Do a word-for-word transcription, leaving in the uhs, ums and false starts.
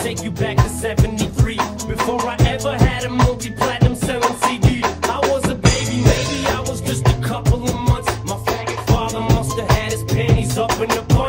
take you back to seventy-three, before I ever had a multi-platinum selling C D. I was a baby, maybe I was just a couple of months. My faggot father must have had his panties up in the butt.